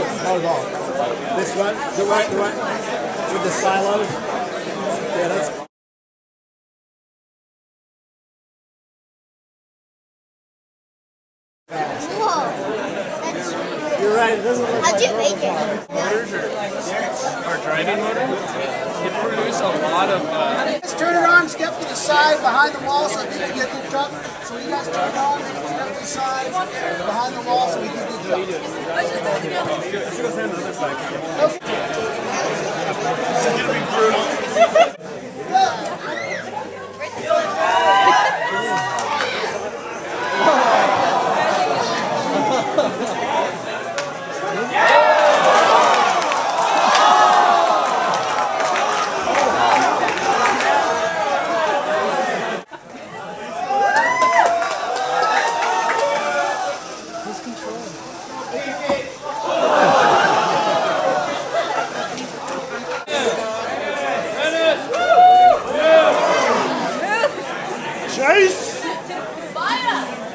That was all. This one, the one with the silos. Yeah, that's. Whoa, that's You're right. It doesn't look. how'd you make it? Motors are driving motor. It produces a lot of. Let's turn it on, step to the side, behind the wall, so people get the truck. So you guys turn it on, then step to the side, behind the wall, so we can do the truck. Okay. This is gonna be brutal. Chase! Fire!